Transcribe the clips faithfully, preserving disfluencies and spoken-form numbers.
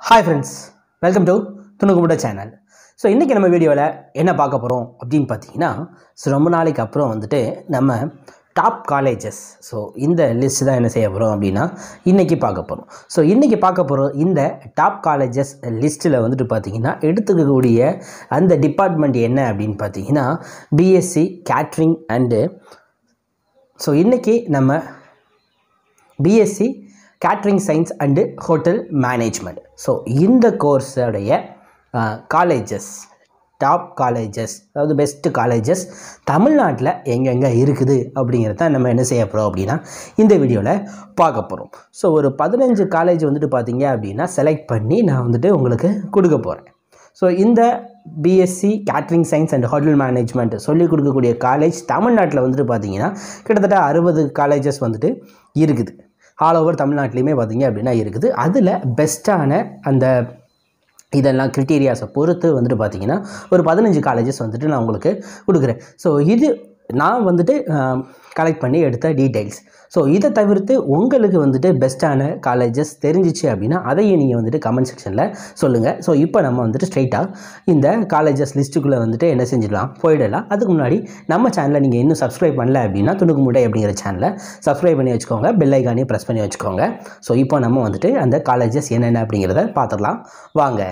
Hi friends, welcome to துணுக்குமுட channel. So இன்றைக்கி நம்ம வீடியோவில் என்ன பார்க்க போகிறோம் அப்படின்னு பார்த்தீங்கன்னா, ஸோ ரொம்ப நாளைக்கு அப்புறம் வந்துட்டு நம்ம டாப் காலேஜஸ், ஸோ இந்த லிஸ்ட் தான் என்ன செய்ய போகிறோம் அப்படின்னா இன்றைக்கி பார்க்க போகிறோம். ஸோ இன்றைக்கி பார்க்க போகிறோம் இந்த டாப் காலேஜஸ் லிஸ்ட்டில் வந்துட்டு பார்த்திங்கன்னா எடுத்துக்கக்கூடிய அந்த டிபார்ட்மெண்ட் என்ன அப்படின்னு பார்த்தீங்கன்னா பிஎஸ்சி கேட்ரிங் அண்டு. ஸோ இன்றைக்கி நம்ம BSc catering science and hotel management, so இந்த கோர்ஸோடைய காலேஜஸ், டாப் காலேஜஸ், அதாவது பெஸ்ட்டு காலேஜஸ் தமிழ்நாட்டில் எங்கெங்கே இருக்குது அப்படிங்கிறத நம்ம என்ன செய்ய போகிறோம் அப்படின்னா இந்த வீடியோவில் பார்க்க போகிறோம். ஸோ ஒரு பதினஞ்சு காலேஜ் வந்துட்டு பார்த்திங்க அப்படின்னா செலக்ட் பண்ணி நான் வந்துட்டு உங்களுக்கு கொடுக்க போகிறேன். ஸோ இந்த BSc catering science and hotel management சொல்லிக் கொடுக்கக்கூடிய காலேஜ் தமிழ்நாட்டில் வந்துட்டு பார்த்திங்கன்னா கிட்டத்தட்ட அறுபது காலேஜஸ் வந்துட்டு இருக்குது. ஆல் ஓவர் தமிழ்நாட்டிலையுமே பார்த்திங்க அப்படின்னா இருக்குது. அதில் பெஸ்ட்டான அந்த இதெல்லாம் க்ரிட்டீரியாஸை பொறுத்து வந்துட்டு பார்த்திங்கன்னா ஒரு பதினஞ்சு காலேஜஸ் வந்துட்டு நான் உங்களுக்கு கொடுக்குறேன். ஸோ இது நான் வந்துட்டு கலெக்ட் பண்ணி எடுத்த டீட்டெயில்ஸ். ஸோ இதை தவிர்த்து உங்களுக்கு வந்துட்டு பெஸ்ட்டான காலேஜஸ் தெரிஞ்சிச்சு அப்படின்னா அதையும் நீங்கள் வந்துட்டு கமெண்ட் செக்ஷனில் சொல்லுங்கள். ஸோ இப்போ நம்ம வந்துட்டு ஸ்ட்ரைட்டாக இந்த காலேஜஸ் லிஸ்ட்டுக்குள்ளே வந்துட்டு என்ன செஞ்சிடலாம், போயிடலாம். அதுக்கு முன்னாடி நம்ம சேனலை நீங்கள் இன்னும் சப்ஸ்கிரைப் பண்ணல அப்படின்னா துணுக்குமுடை அப்படிங்கிற சேனலை சப்ஸ்கிரைப் பண்ணி வச்சுக்கோங்க, பெல் ஐக்கானையும் ப்ரெஸ் பண்ணி வச்சுக்கோங்க. ஸோ இப்போ நம்ம வந்துட்டு அந்த காலேஜஸ் என்னென்ன அப்படிங்கிறத பார்த்துடலாம் வாங்க.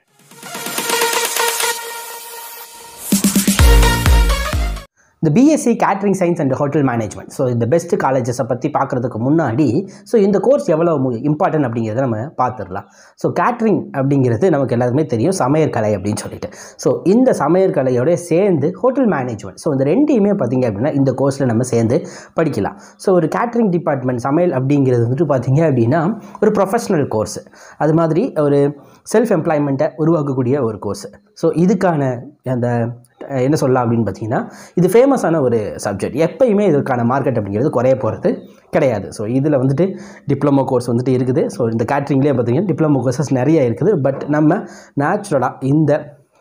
இந்த BSc catering science and hotel management, so இந்த பெஸ்ட் காலேஜஸை பற்றி பார்க்குறதுக்கு முன்னாடி ஸோ இந்த கோர்ஸ் எவ்வளோ இம்பார்ட்டன்ட் அப்படிங்கிறத நம்ம பார்த்துடலாம். ஸோ கேட்ரிங் அப்படிங்கிறது நமக்கு எல்லாருமே தெரியும், சமையற்கலை அப்படின்னு சொல்லிட்டு. ஸோ இந்த சமையற்கலையோட சேர்ந்து ஹோட்டல் மேனேஜ்மெண்ட், ஸோ இந்த ரெண்டையுமே பார்த்திங்க அப்படின்னா இந்த கோர்ஸில் நம்ம சேர்ந்து படிக்கலாம். ஸோ ஒரு கேட்ரிங் டிபார்ட்மெண்ட் சமையல் அப்படிங்கிறது வந்துட்டு பார்த்திங்க அப்படின்னா ஒரு ப்ரொஃபஷ்னல் கோர்ஸு, அது மாதிரி ஒரு செல்ஃப் எம்ப்ளாய்மெண்ட்டை உருவாக்கக்கூடிய ஒரு கோர்ஸு. ஸோ இதுக்கான அந்த என்ன சொல்லலாம் அப்படின்னு பார்த்தீங்கன்னா இது ஃபேமஸான ஒரு சப்ஜெக்ட். எப்பயுமே இதற்கான மார்க்கெட் அப்படிங்கிறது குறைய போகிறது கிடையாது. ஸோ இதில் வந்துட்டு டிப்ளமோ கோர்ஸ் வந்துட்டு இருக்குது. ஸோ இந்த கேட்ரிங்லேயே பார்த்தீங்கன்னா டிப்ளமோ கோர்சஸ் நிறைய இருக்குது. பட் நம்ம நேச்சுரலாக இந்த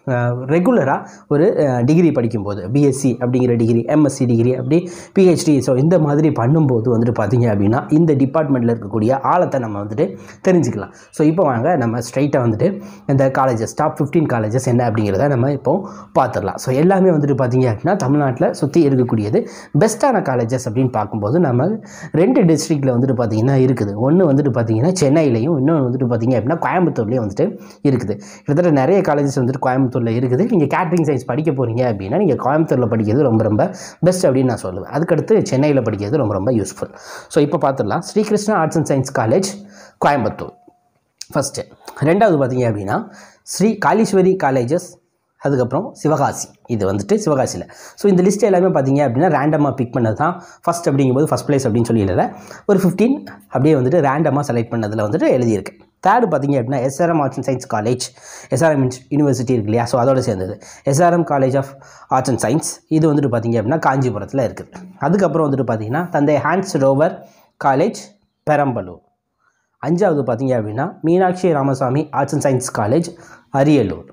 ரெகுலராக ஒரு டிகிரி படிக்கும்போது பிஎஸ்சி அப்படிங்கிற டிகிரி, எம்எஸ்சி டிகிரி, அப்படி பிஹெச்டி, ஸோ இந்த மாதிரி பண்ணும்போது வந்துட்டு பார்த்திங்க அப்படின்னா இந்த டிபார்ட்மெண்ட்டில் இருக்கக்கூடிய ஆழத்தை நம்ம வந்துட்டு தெரிஞ்சுக்கலாம். ஸோ இப்போ வாங்க நம்ம ஸ்ட்ரைட்டாக வந்துட்டு இந்த காலேஜஸ், டாப் ஃபிஃப்டீன் காலேஜஸ் என்ன அப்படிங்கிறத நம்ம இப்போ பார்த்துடலாம். ஸோ எல்லாமே வந்துட்டு பார்த்திங்க அப்படின்னா தமிழ்நாட்டில் சுற்றி இருக்கக்கூடியது பெஸ்ட்டான காலேஜஸ் அப்படின்னு பார்க்கும்போது நம்ம ரெண்டு டிஸ்ட்ரிக்டில் வந்துட்டு பார்த்திங்கன்னா இருக்குது. ஒன்று வந்துட்டு பார்த்திங்கன்னா சென்னையிலையும், இன்னொன்று வந்துட்டு பார்த்திங்க அப்படின்னா கோயம்புத்தூர்லேயும் வந்துட்டு இருக்குது. கிட்டத்தட்ட நிறைய காலேஜஸ் வந்துட்டு கோயம்புத்தூர் இருக்குது. நீங்கள் கேட்ரிங் சயின்ஸ் படிக்க போகிறீங்க அப்படின்னா நீங்கள் கோயம்புத்தூரில் படிக்கிறது ரொம்ப ரொம்ப பெஸ்ட் அப்படின்னு நான் சொல்லுவேன். அதுக்கடுத்து சென்னையில் படிக்கிறது ரொம்ப ரொம்ப யூஸ்ஃபுல். ஸோ இப்போ பார்த்துடலாம். Sri Krishna arts and science college Coimbatore first. ரெண்டாவது பார்த்தீங்க அப்படின்னா ஸ்ரீ காளீஸ்வரி காலேஜஸ், அதுக்கப்புறம் சிவகாசி, இது வந்துட்டு சிவகாசியில். ஸோ இந்த லிஸ்ட் எல்லாமே பார்த்தீங்க அப்படின்னா ரேண்டமாக பிக் பண்ணது தான். ஃபஸ்ட் அப்படிங்கும்போது ஃபஸ்ட் பிளேஸ் அப்படின்னு சொல்லி ஒரு ஃபிஃப்டீன் அப்படியே வந்துட்டு ரேண்டமாக செலக்ட் பண்ணதில் வந்துட்டு எழுதியிருக்கேன். தேர்டு பார்த்தீங்க அப்படின்னா SRM arts and science college, SRM university இருக்கு இல்லையா, ஸோ அதோடு சேர்ந்தது SRM college of arts and science. இது வந்துட்டு பார்த்திங்க அப்படின்னா காஞ்சிபுரத்தில் இருக்குது. அதுக்கப்புறம் வந்துட்டு பார்த்திங்கன்னா தந்தை ஹான்ஸ் ரோவர் காலேஜ் பெரம்பலூர். அஞ்சாவது பார்த்திங்க அப்படின்னா Meenakshi Ramasamy arts and science college Ariyalur.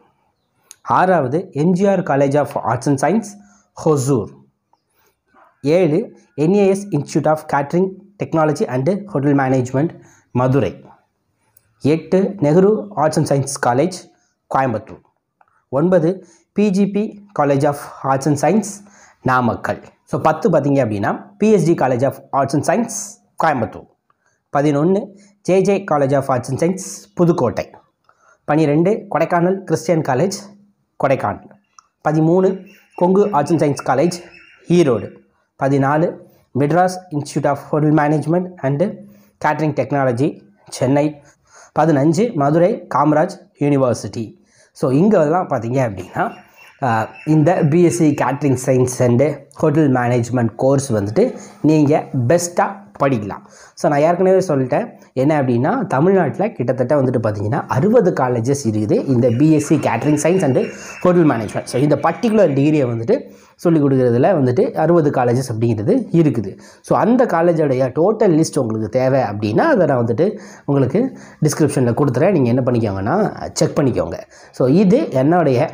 ஆறாவது MGR college of arts and science Hosur. ஏழு NAS institute of catering technology and hotel management Madurai. எட்டு Nehru arts and science college Coimbatore. ஒன்பது PGP college of arts and science Namakkal. So பத்து பார்த்திங்க அப்படின்னா PST college of arts and science Coimbatore. பதினொன்று JJ college of arts and science Pudukkottai. பன்னிரெண்டு Kodaikanal Christian college Kodaikanal. பதிமூணு Kongu arts and science college Erode. பதினாலு Madras institute of hotel management and catering technology Chennai. பதினஞ்சு Madurai Kamaraj university. So இங்கெல்லாம் பார்த்தீங்க அப்படின்னா இந்த BSc catering science and hotel management course வந்துட்டு நீங்கள் பெஸ்ட்டாக படிக்கலாம். ஸோ நான் ஏற்கனவே சொல்லிட்டேன் என்ன அப்படின்னா தமிழ்நாட்டில் கிட்டத்தட்ட வந்துட்டு பார்த்திங்கன்னா அறுபது காலேஜஸ் இருக்குது இந்த BSc catering science and hotel management. So இந்த பர்டிகுலர் டிகிரியை வந்துட்டு சொல்லிக் கொடுக்குறதுல வந்துட்டு அறுபது காலேஜஸ் அப்படிங்கிறது இருக்குது. ஸோ அந்த காலேஜோடைய டோட்டல் லிஸ்ட் உங்களுக்கு தேவை அப்படின்னா அதை நான் வந்துட்டு உங்களுக்கு டிஸ்கிரிப்ஷனில் கொடுத்துறேன். நீங்கள் என்ன பண்ணிக்கோங்கன்னா செக் பண்ணிக்கோங்க. ஸோ இது என்னுடைய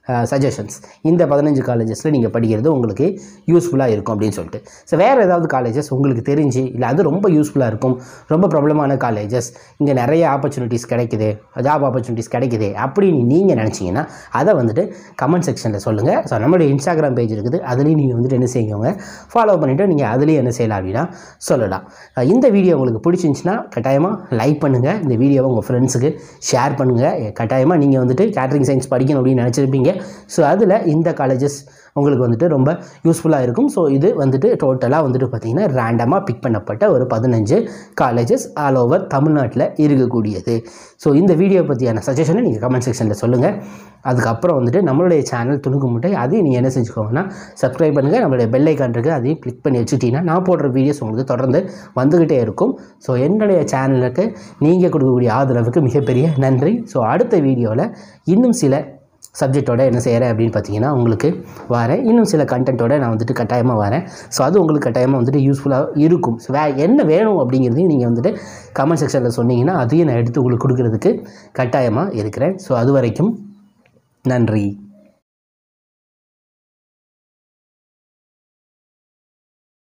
சஜஷன்ஸ் இந்த பதினஞ்சு காலேஜஸில் நீங்கள் படிக்கிறது உங்களுக்கு யூஸ்ஃபுல்லாக இருக்கும் அப்படின்னு சொல்லிட்டு. ஸோ வேறு ஏதாவது காலேஜஸ் உங்களுக்கு தெரிஞ்சு இல்லை அது ரொம்ப யூஸ்ஃபுல்லாக இருக்கும், ரொம்ப ப்ராப்ளமான காலேஜஸ், இங்கே நிறைய ஆப்பர்ச்சுனிட்டிஸ் கிடைக்குது, ஜாப் ஆப்பர்ச்சுனிட்டிஸ் கிடைக்குது அப்படின்னு நீங்கள் நினச்சிங்கன்னா அதை வந்துட்டு கமெண்ட் செக்ஷனில் சொல்லுங்கள். ஸோ நம்மளுடைய இன்ஸ்டாகிராம் பேஜ் இருக்குது, அதுலேயும் நீங்கள் வந்துட்டு என்ன செய்யுங்க ஃபாலோ பண்ணிவிட்டு நீங்கள் அதுலேயும் என்ன செய்யலாம் அப்படின்னா சொல்லலாம். இந்த வீடியோ உங்களுக்கு பிடிச்சிருந்துச்சுன்னா கட்டாயமாக லைக் பண்ணுங்கள், இந்த வீடியோவை உங்கள் ஃப்ரெண்ட்ஸுக்கு ஷேர் பண்ணுங்கள். கட்டாயமாக நீங்கள் வந்துட்டு கேட்டரிங் சயின்ஸ் படிக்கணும் அப்படின்னு நினச்சிருப்பீங்க. ஸோ அதில் இந்த காலேஜஸ் உங்களுக்கு வந்துட்டு ரொம்ப யூஸ்ஃபுல்லாக இருக்கும். ஸோ இது வந்துட்டு டோட்டலாக வந்துட்டு பார்த்திங்கன்னா ரேண்டமாக பிக் பண்ணப்பட்ட ஒரு பதினஞ்சு காலேஜஸ் ஆல் ஓவர் தமிழ்நாட்டில் இருக்கக்கூடியது. ஸோ இந்த வீடியோ பற்றியான சஜஷனை நீங்கள் கமெண்ட் செக்ஷனில் சொல்லுங்கள். அதுக்கப்புறம் வந்துட்டு நம்மளுடைய சேனல் துணுக்கு முட்டை அதையும் நீங்கள் என்ன செஞ்சுக்கோங்கன்னா சப்ஸ்கிரைப் பண்ணுங்கள். நம்மளுடைய பெல் ஐக்கான் இருக்குது, அதையும் கிளிக் பண்ணி வச்சுக்கிட்டிங்கன்னா நான் போடுற வீடியோஸ் உங்களுக்கு தொடர்ந்து வந்துக்கிட்டே இருக்கும். ஸோ என்னுடைய சேனலுக்கு நீங்கள் கொடுக்கக்கூடிய ஆதரவுக்கு மிகப்பெரிய நன்றி. ஸோ அடுத்த வீடியோவில் இன்னும் சில சப்ஜெக்டோட என்ன செய்கிறேன் அப்படின்னு பார்த்தீங்கன்னா உங்களுக்கு வரேன், இன்னும் சில கண்டென்ட்டோட நான் வந்துட்டு கட்டாயமாக வரேன். ஸோ அது உங்களுக்கு கட்டாயமாக வந்துட்டு யூஸ்ஃபுல்லாக இருக்கும். ஸோ வே என்ன வேணும் அப்படிங்கிறதையும் நீங்கள் வந்துட்டு கமெண்ட் செக்ஷனில் சொன்னீங்கன்னா அதையும் நான் எடுத்து உங்களுக்கு கொடுக்குறதுக்கு கட்டாயமாக இருக்கிறேன். ஸோ அது வரைக்கும் நன்றி.